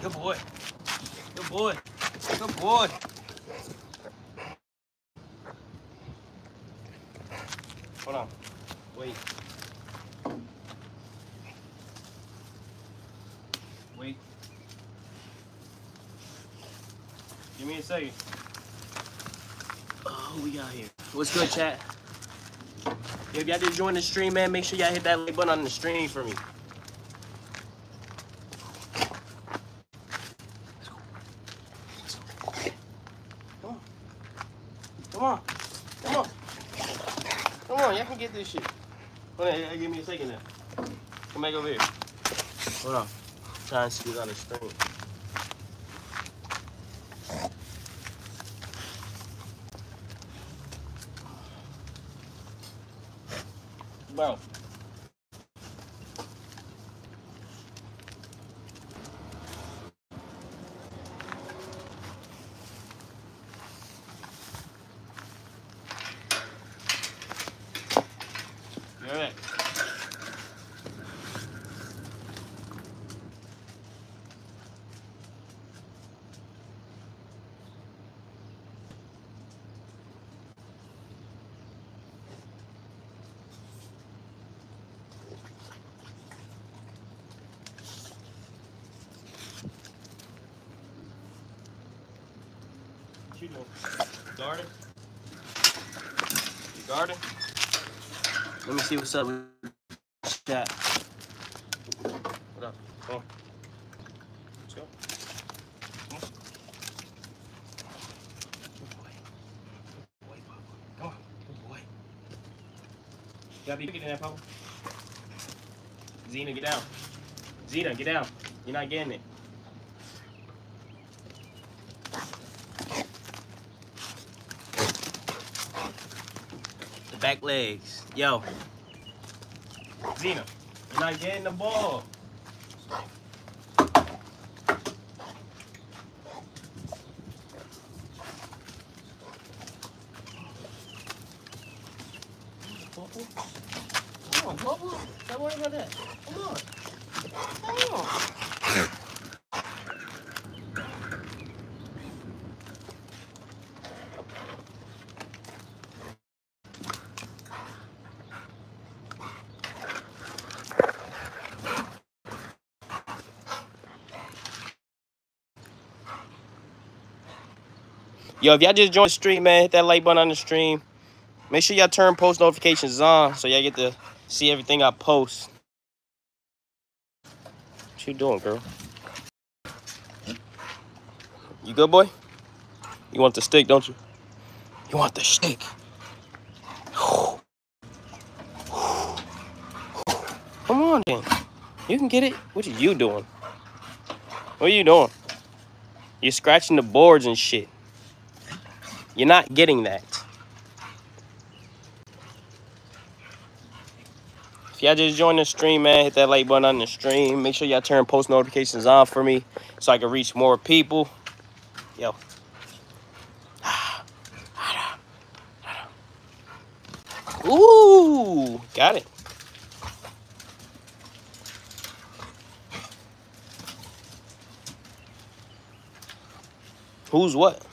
Good boy. Good boy. Good boy. Hold on. Wait. Wait. Give me a second. Oh, who we got here? What's good, chat? If y'all just joined the stream, man, make sure y'all hit that like button on the stream for me. Come on. Come on. Come on. Come on, y'all can get this shit. Hold on, give me a second now. Come back over here. Hold on. Trying to see who's on the stream. Bro. All right. What you doing? Garden? You garden? Let me see what's up with chat. What up? Come on. Let's go. Come on. Good boy. Good boy, Papa. Come on. Good boy. You gotta be quicker than that, Papa. Zena, get down. Zena, get down. You're not getting it. The back legs. Yo. Zena, you're not getting the ball. Bubble. Come on, Bubble. Don't worry about that. Come on. Come on. Yo, if y'all just joined the stream, man, hit that like button on the stream. Make sure y'all turn post notifications on so y'all get to see everything I post. What you doing, girl? You good, boy? You want the stick, don't you? You want the stick? Come on, then. You can get it. What are you doing? What are you doing? You're scratching the boards and shit. You're not getting that. If y'all just joined the stream, man, hit that like button on the stream. Make sure y'all turn post notifications on for me so I can reach more people. Yo. Ooh, got it. Who's what?